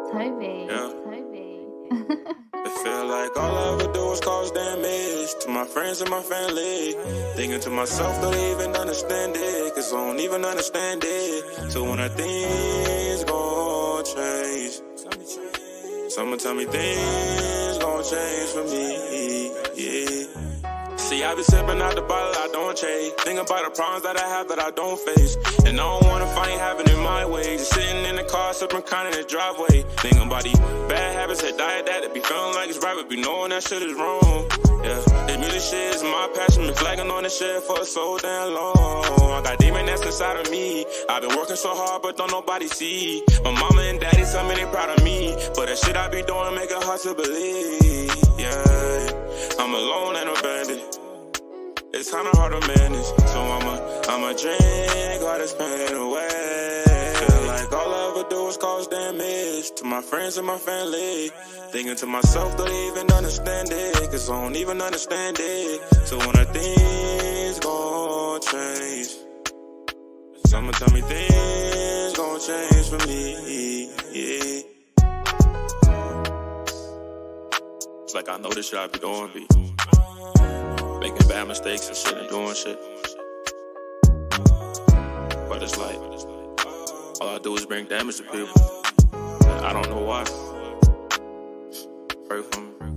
Toby. Yeah. Toby. It feel like all I ever do is cause damage to my friends and my family. Thinking to myself, don't even understand it, cause I don't even understand it. So when I things gon' change, someone tell me things gon' change for me, yeah. See, I be sipping out the bottle, I don't chase. Think about the problems that I have that I don't face. And I don't wanna find having it my way. Just sitting in the car, sipping kind in the driveway. Thinking about these bad habits that diet that be feeling like it's right, but be knowing that shit is wrong. Yeah, this music shit is my passion. Been flagging on this shit for so damn long. I got demon that's inside of me. I've been working so hard, but don't nobody see. My mama and daddy tell me they proud of me, but that shit I be doing make it hard to believe. Yeah, I'm alone and abandoned. It's kinda hard to manage, so I'ma drink all this pain away. Feel like all I ever do is cause damage to my friends and my family. Thinking to myself, don't even understand it, cause I don't even understand it. So when I things gon' change, someone tell me things gon' change for me, yeah. It's like I know this shit I be doing, be making bad mistakes and shit and doing shit. But it's like, all I do is bring damage to people. I don't know why. Pray for me.